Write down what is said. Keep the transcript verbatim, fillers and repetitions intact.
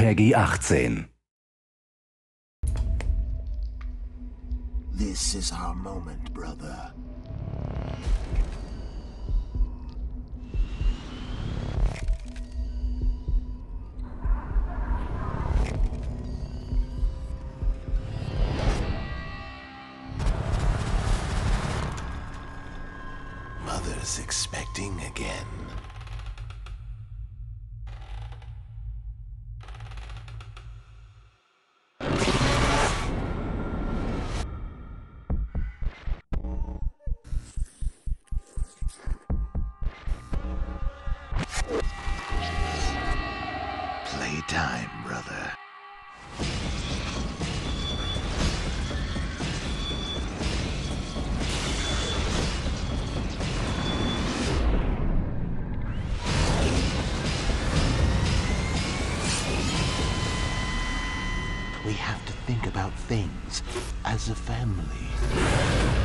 Peggy achtzehn. This is our moment, brother. Mother's expecting again. Playtime, brother. We have to think about things as a family.